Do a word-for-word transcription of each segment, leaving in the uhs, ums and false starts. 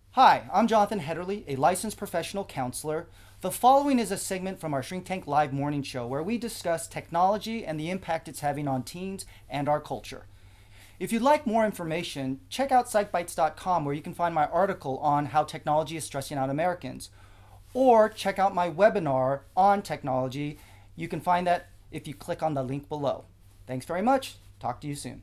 Hi, I'm Jonathan Hederley, a licensed professional counselor. The following is a segment from our Shrink Tank Live morning show where we discuss technology and the impact it's having on teens and our culture. If you'd like more information, check out psych bytes dot com where you can find my article on how technology is stressing out Americans. Or check out my webinar on technology. You can find that if you click on the link below. Thanks very much. Talk to you soon.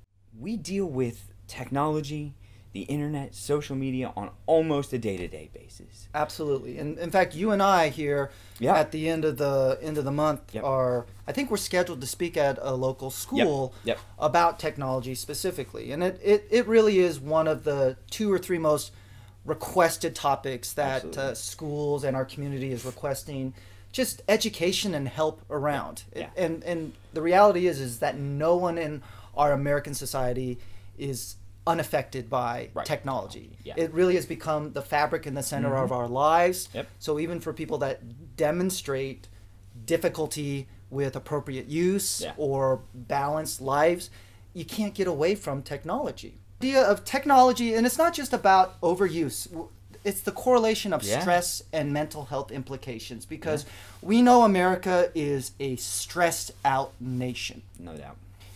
We deal with technology, the internet, social media on almost a day-to-day basis. Absolutely. And in fact, you and I here yeah. at the end of the end of the month yep. are, I think we're scheduled to speak at a local school yep. Yep. about technology specifically. And it, it, it really is one of the two or three most requested topics that uh, schools and our community is requesting just education and help around. Yeah. It, and, and the reality is, is that no one in our American society is unaffected by right. technology. Yeah. It really has become the fabric and the center mm-hmm. of our lives. Yep. So even for people that demonstrate difficulty with appropriate use yeah. or balanced lives, you can't get away from technology. The idea of technology, and it's not just about overuse. It's the correlation of yeah. stress and mental health implications, because yeah. we know America is a stressed out nation. No doubt.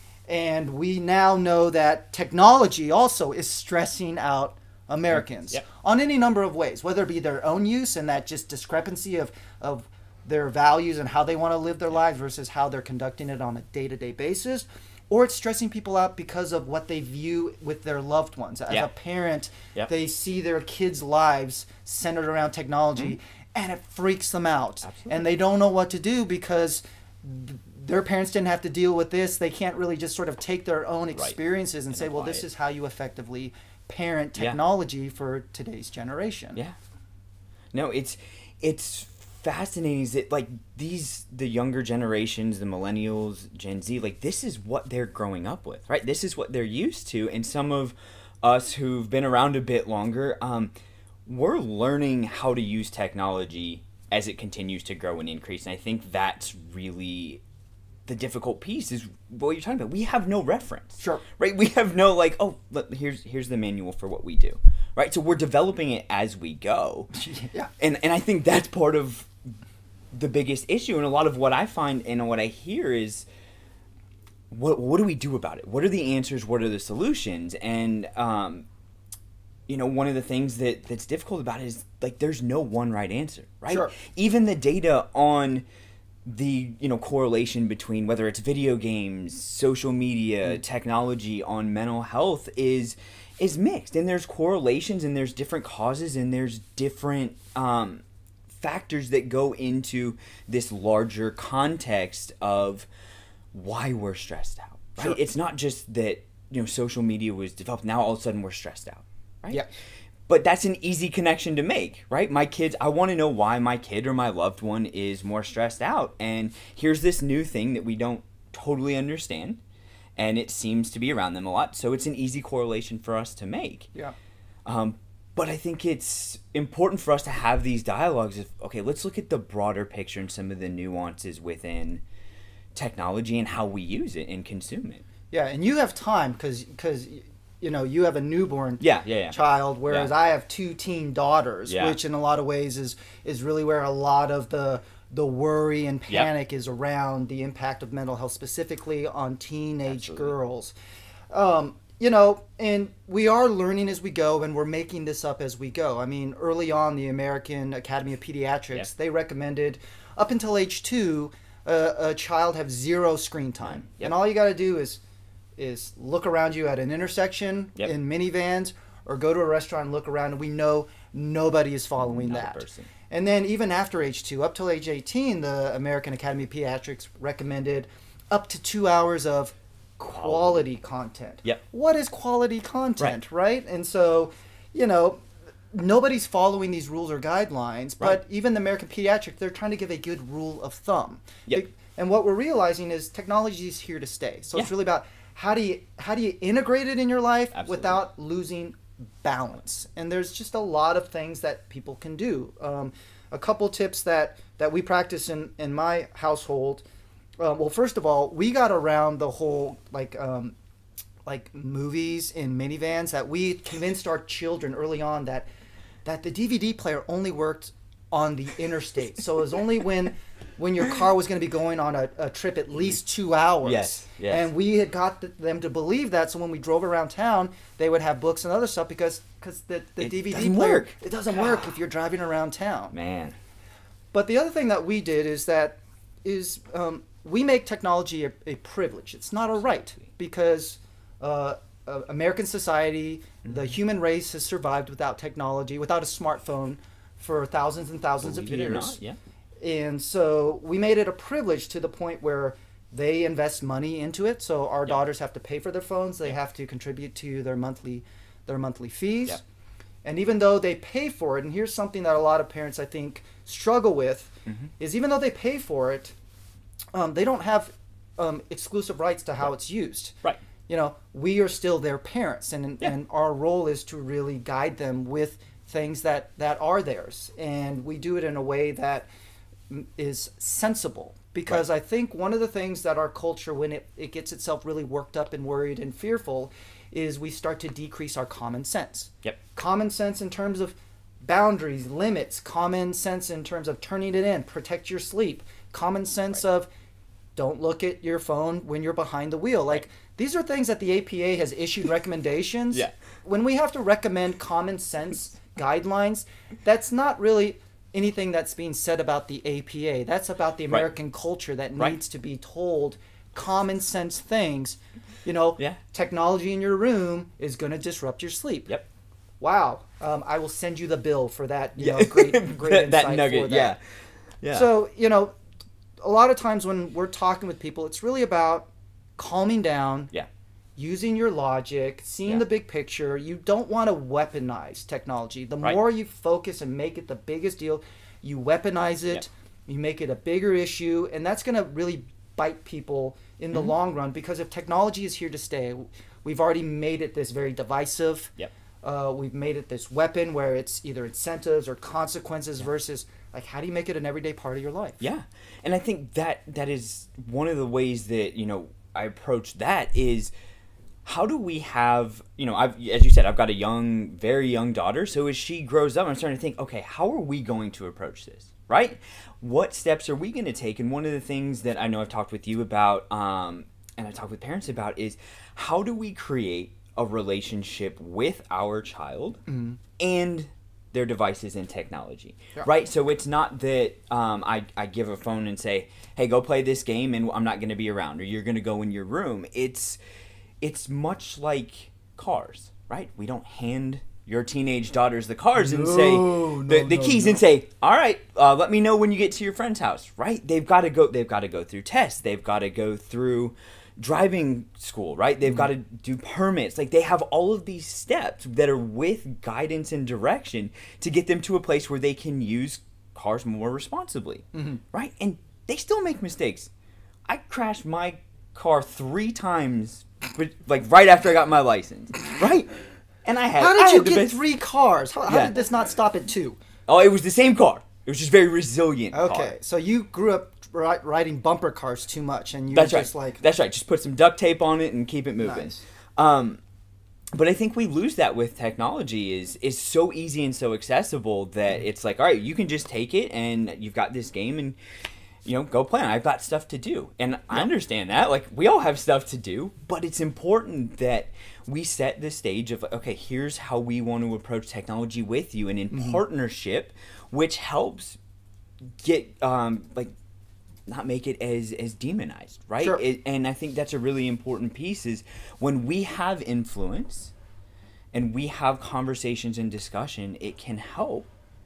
And we now know that technology also is stressing out Americans yep. on any number of ways, whether it be their own use and that just discrepancy of, of their values and how they want to live their lives versus how they're conducting it on a day-to-day basis, or it's stressing people out because of what they view with their loved ones. As yeah. a parent, yep. they see their kids' lives centered around technology, mm-hmm. and it freaks them out. Absolutely. And they don't know what to do because th- their parents didn't have to deal with this. They can't really just sort of take their own experiences right. and, and say, well, this it. is how you effectively parent technology yeah. for today's generation. Yeah. No, it's it's fascinating that like these the younger generations, the millennials, Gen Z, like this is what they're growing up with, right? This is what they're used to. And some of us who've been around a bit longer, um, we're learning how to use technology as it continues to grow and increase. And I think that's really the difficult piece is what you're talking about. We have no reference. Sure. Right? We have no like, oh, look, here's here's the manual for what we do. Right? So we're developing it as we go. yeah. And and I think that's part of the biggest issue. And a lot of what I find and what I hear is what what do we do about it? What are the answers? What are the solutions? And um you know, one of the things that that's difficult about it is like there's no one right answer, right? Sure. Even the data on the you know correlation between whether it's video games, social media, mm. technology on mental health is is mixed, and there's correlations and there's different causes and there's different um, factors that go into this larger context of why we're stressed out. Right? Sure. It's not just that you know social media was developed, now all of a sudden we're stressed out, right? Yeah. But that's an easy connection to make, right? My kids, I want to know why my kid or my loved one is more stressed out. And here's this new thing that we don't totally understand. And it seems to be around them a lot. So it's an easy correlation for us to make. Yeah. Um, but I think it's important for us to have these dialogues of, okay, let's look at the broader picture and some of the nuances within technology and how we use it and consume it. Yeah, and you have time because because you know you have a newborn yeah, yeah, yeah. child, whereas yeah. I have two teen daughters, yeah. which in a lot of ways is is really where a lot of the the worry and panic yep. is around the impact of mental health, specifically on teenage Absolutely. girls. Um, you know, and we are learning as we go, and we're making this up as we go. I mean, early on, the American Academy of Pediatrics, yep. they recommended up until age two, uh, a child have zero screen time. Yep. And all you got to do is is look around you at an intersection yep. in minivans or go to a restaurant and look around, and we know nobody is following Not that. a person. And then even after age two, up till age eighteen, the American Academy of Pediatrics recommended up to two hours of quality, quality content. Yep. What is quality content, right. right? And so, you know, nobody's following these rules or guidelines, but right. even the American Pediatric, they're trying to give a good rule of thumb. Yep. And what we're realizing is technology is here to stay. So yeah. it's really about how do you how do you integrate it in your life Absolutely. without losing balance. And there's just a lot of things that people can do. Um, a couple tips that, that we practice in, in my household. Uh, well, first of all, we got around the whole like um, like movies in minivans that we convinced our children early on that that the D V D player only worked on the interstate. So it was only when when your car was going to be going on a, a trip at least two hours. Yes, yes. And we had got th- them to believe that. So when we drove around town, they would have books and other stuff because cause the, the It D V D doesn't player, work. it doesn't work if you're driving around town. Man. But the other thing that we did is that is um, we make technology a, a privilege. It's not a right because uh, uh, American society, mm-hmm. the human race has survived without technology, without a smartphone for thousands and thousands Believe of it or years. not, yeah. And so we made it a privilege to the point where they invest money into it. So our yeah. daughters have to pay for their phones. They yeah. have to contribute to their monthly their monthly fees. Yeah. And even though they pay for it, and here's something that a lot of parents, I think, struggle with, mm-hmm. is even though they pay for it, um, they don't have um, exclusive rights to how right. it's used. Right. You know, we are still their parents, and yeah. and our role is to really guide them with things that, that are theirs. And we do it in a way that is sensible. Because right. I think one of the things that our culture, when it, it gets itself really worked up and worried and fearful, is we start to decrease our common sense. Yep. Common sense in terms of boundaries, limits, common sense in terms of turning it in, protect your sleep, common sense right. of don't look at your phone when you're behind the wheel. Like, right. these are things that the A P A has issued recommendations. Yeah. When we have to recommend common sense guidelines, that's not really anything that's being said about the A P A. That's about the American right. culture that right. needs to be told common sense things. You know, yeah. technology in your room is going to disrupt your sleep. Yep. Wow. Um, I will send you the bill for that. You yeah. know, great, great that, insight that nugget. for that. Yeah. Yeah. So, you know, a lot of times when we're talking with people, it's really about calming down. Yeah. Using your logic, seeing yeah. the big picture. You don't want to weaponize technology. The right. more you focus and make it the biggest deal, you weaponize it, yeah. you make it a bigger issue, and that's going to really bite people in the mm-hmm. long run, because if technology is here to stay, we've already made it this very divisive. Yep. Uh, we've made it this weapon where it's either incentives or consequences yeah. versus, like, how do you make it an everyday part of your life? Yeah. And I think that that is one of the ways that, you know, I approach that is, how do we have, you know, I've, as you said, I've got a young, very young daughter. So as she grows up, I'm starting to think, okay, how are we going to approach this, right? What steps are we going to take? And one of the things that I know I've talked with you about, um, and I talk with parents about, is how do we create a relationship with our child mm-hmm. and their devices and technology, yeah. right? So it's not that um, I, I give a phone and say, hey, go play this game and I'm not going to be around, or you're going to go in your room. It's It's much like cars, right? We don't hand your teenage daughters the cars and no, say no, the, the no, keys no. and say, all right, uh, let me know when you get to your friend's house, right? They've got to go. They've got to go through tests. They've got to go through driving school, right? They've mm-hmm. got to do permits. Like, they have all of these steps that are with guidance and direction to get them to a place where they can use cars more responsibly, mm-hmm. right? And they still make mistakes. I crashed my car three times. But, like, right after I got my license, right? And I had. How did I you had the get best... three cars? How, how Yeah. did this not stop at two? Oh, it was the same car. It was just very resilient. Okay, car. so you grew up ri- riding bumper cars too much, and you That's were right. just like, That's right. Just put some duct tape on it and keep it moving. Nice. Um, but I think we lose that with technology. Is is so easy and so accessible that it's like, all right, you can just take it and you've got this game and, you know, go play on. I've got stuff to do. And yep. I understand that. Like, we all have stuff to do, but it's important that we set the stage of, okay, here's how we want to approach technology with you and in mm-hmm. partnership, which helps get, um, like, not make it as, as demonized, right? Sure. It, and I think that's a really important piece is when we have influence and we have conversations and discussion, it can help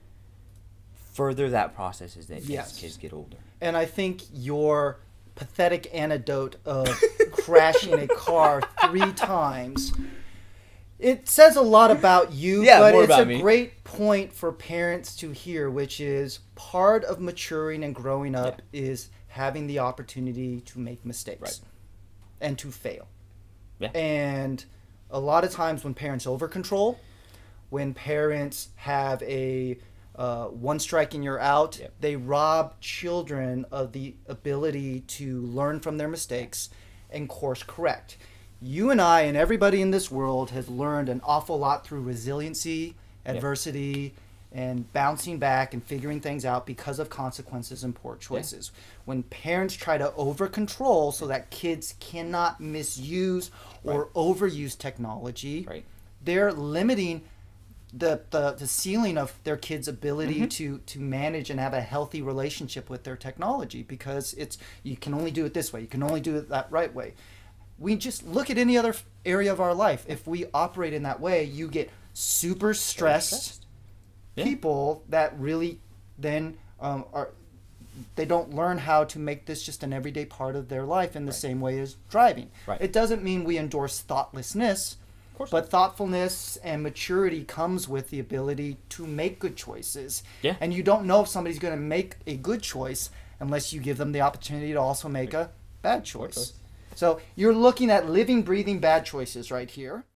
further that process as, they, yes. as kids get older. And I think your pathetic anecdote of crashing a car three times, it says a lot about you, yeah, but more it's about a me. great point for parents to hear, which is part of maturing and growing up yeah. is having the opportunity to make mistakes right. and to fail. Yeah. And a lot of times when parents over-control, when parents have a Uh, one strike and you're out, yep. they rob children of the ability to learn from their mistakes and course correct. You and I and everybody in this world has learned an awful lot through resiliency, adversity, yep. and bouncing back and figuring things out because of consequences and poor choices. Yeah. When parents try to over control so that kids cannot misuse or right. overuse technology, right. they're limiting the, the the ceiling of their kids' ability mm-hmm. to to manage and have a healthy relationship with their technology, because it's you can only do it this way, you can only do it that right way. We just look at any other area of our life. If we operate in that way, you get super stressed, stressed. Yeah. people that really then um, are they don't learn how to make this just an everyday part of their life in the right. same way as driving. Right. It doesn't mean we endorse thoughtlessness. But not. Thoughtfulness and maturity comes with the ability to make good choices. Yeah. And you don't know if somebody's going to make a good choice unless you give them the opportunity to also make a bad choice. So you're looking at living, breathing bad choices right here.